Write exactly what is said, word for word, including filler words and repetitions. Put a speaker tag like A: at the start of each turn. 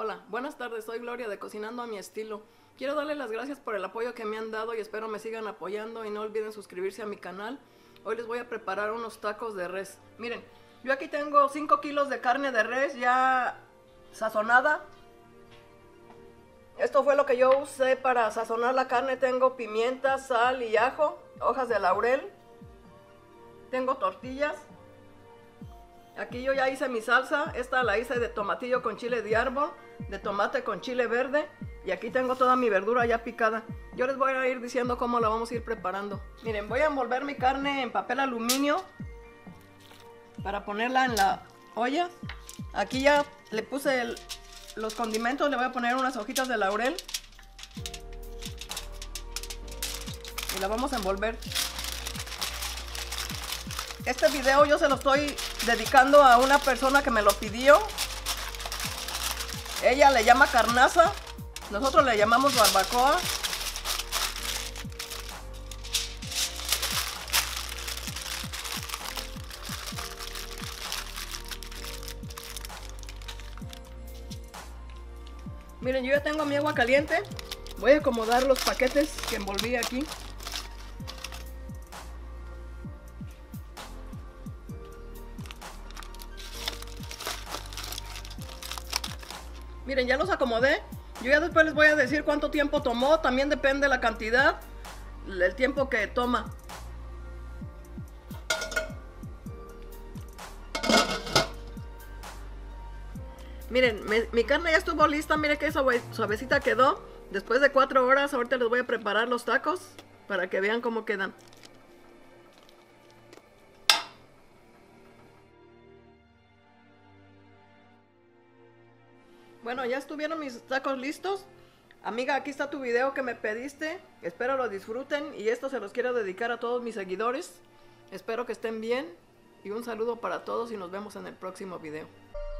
A: Hola, buenas tardes, soy Gloria de Cocinando a mi Estilo. Quiero darles las gracias por el apoyo que me han dado y espero me sigan apoyando y no olviden suscribirse a mi canal. Hoy les voy a preparar unos tacos de res. Miren, yo aquí tengo cinco kilos de carne de res ya sazonada. Esto fue lo que yo usé para sazonar la carne. Tengo pimienta, sal y ajo, hojas de laurel. Tengo tortillas. Aquí yo ya hice mi salsa. Esta la hice de tomatillo con chile de árbol, de tomate con chile verde. Y aquí tengo toda mi verdura ya picada. Yo les voy a ir diciendo cómo la vamos a ir preparando. Miren, voy a envolver mi carne en papel aluminio para ponerla en la olla. Aquí ya le puse el, los condimentos. Le voy a poner unas hojitas de laurel y la vamos a envolver. Este video yo se lo estoy dedicando a una persona que me lo pidió. Ella le llama carnaza, nosotros le llamamos barbacoa. Miren, yo ya tengo mi agua caliente. Voy a acomodar los paquetes que envolví aquí. Miren, ya los acomodé. Yo ya después les voy a decir cuánto tiempo tomó. También depende la cantidad, el tiempo que toma. Miren, me, mi carne ya estuvo lista. Miren qué suave, suavecita quedó. Después de cuatro horas, ahorita les voy a preparar los tacos para que vean cómo quedan. Bueno, ya estuvieron mis tacos listos. Amiga, aquí está tu video que me pediste. Espero lo disfruten y esto se los quiero dedicar a todos mis seguidores. Espero que estén bien y un saludo para todos y nos vemos en el próximo video.